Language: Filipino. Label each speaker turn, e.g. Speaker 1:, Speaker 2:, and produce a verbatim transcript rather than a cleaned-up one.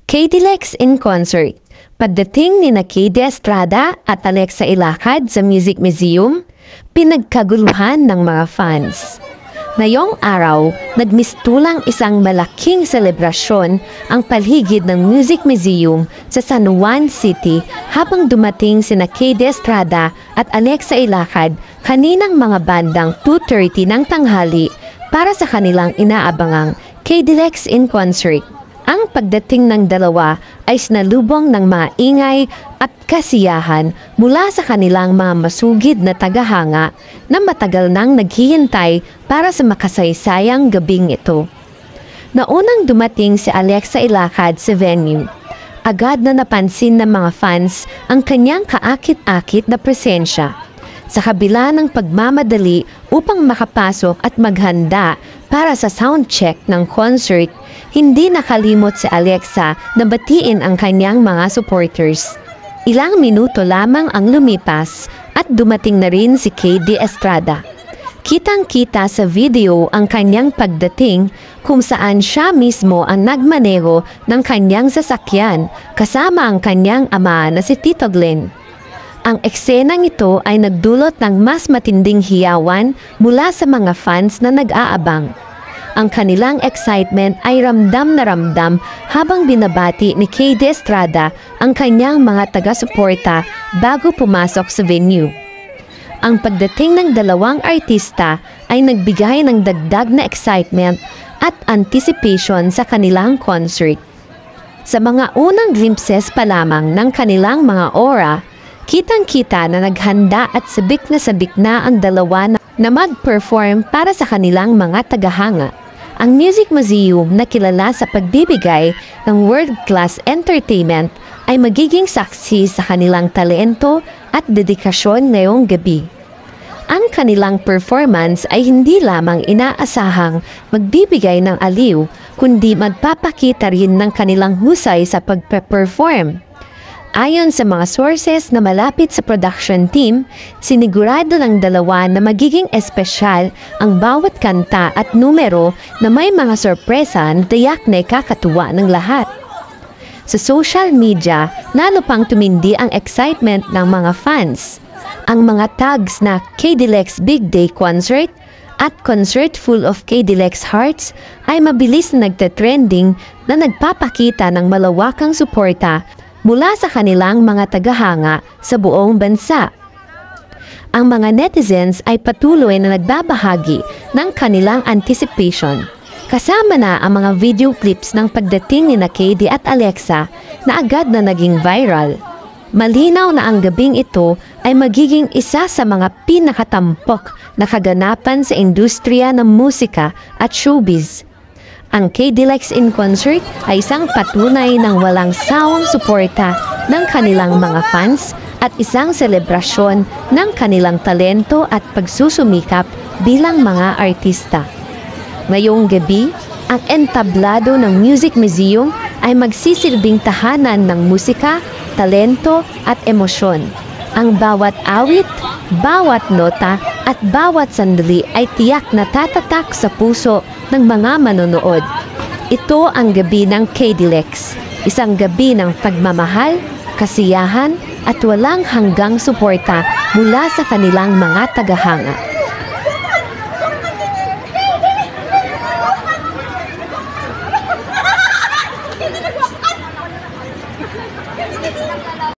Speaker 1: K-D-Lex in concert. Pagdating ni na K D Estrada at Alexa Ilacad sa Music Museum, pinagkaguluhan ng mga fans. Ngayong araw, nagmistulang isang malaking selebrasyon ang paligid ng Music Museum sa San Juan City habang dumating sina K D Estrada at Alexa Ilacad kaninang mga bandang two thirty ng tanghali para sa kanilang inaabangang K-D-Lex in concert. Ang pagdating ng dalawa ay sinalubong ng mga ingay at kasiyahan mula sa kanilang mga masugid na tagahanga na matagal nang naghihintay para sa makasaysayang gabing ito. Naunang dumating si Alexa Ilacad sa venue. Agad na napansin ng mga fans ang kanyang kaakit-akit na presensya. Sa kabila ng pagmamadali upang makapasok at maghanda para sa soundcheck ng concert, hindi nakalimot si Alexa na batiin ang kanyang mga supporters. Ilang minuto lamang ang lumipas at dumating na rin si K D Estrada. Kitang-kita sa video ang kanyang pagdating kung saan siya mismo ang nagmaneho ng kanyang sasakyan kasama ang kanyang ama na si Tito Glenn. Ang eksenang ito ay nagdulot ng mas matinding hiyawan mula sa mga fans na nag-aabang. Ang kanilang excitement ay ramdam na ramdam habang binabati ni K D Estrada ang kanyang mga taga-suporta bago pumasok sa venue. Ang pagdating ng dalawang artista ay nagbigay ng dagdag na excitement at anticipation sa kanilang concert. Sa mga unang glimpses pa lamang ng kanilang mga aura, kitang-kita na naghanda at sabik na sabik na ang dalawa na, na mag-perform para sa kanilang mga tagahanga. Ang Music Museum na kilala sa pagbibigay ng world-class entertainment ay magiging saksi sa kanilang talento at dedikasyon ngayong gabi. Ang kanilang performance ay hindi lamang inaasahang magbibigay ng aliw, kundi magpapakita rin ng kanilang husay sa pagpe-perform. Ayon sa mga sources na malapit sa production team, sinigurado ng dalawa na magiging espesyal ang bawat kanta at numero na may mga sorpresa na tiyak na ikakatuwa ng lahat. Sa social media, lalo pang tumindi ang excitement ng mga fans. Ang mga tags na K-D-Lex Big Day Concert at Concert Full of K-D-Lex Hearts ay mabilis na nagte-trending na nagpapakita ng malawakang suporta mula sa kanilang mga tagahanga sa buong bansa. Ang mga netizens ay patuloy na nagbabahagi ng kanilang anticipation. Kasama na ang mga video clips ng pagdating ni na K D at Alexa na agad na naging viral. Malinaw na ang gabing ito ay magiging isa sa mga pinakatampok na kaganapan sa industriya ng musika at showbiz. Ang K-D-Lex in concert ay isang patunay ng walang sawang suporta ng kanilang mga fans at isang selebrasyon ng kanilang talento at pagsusumikap bilang mga artista. Ngayong gabi, ang entablado ng Music Museum ay magsisilbing tahanan ng musika, talento at emosyon. Ang bawat awit, bawat nota at bawat sandali ay tiyak na tatatak sa puso ng mga manonood. Ito ang gabi ng K-D-Lex, isang gabi ng pagmamahal, kasiyahan at walang hanggang suporta mula sa kanilang mga tagahanga.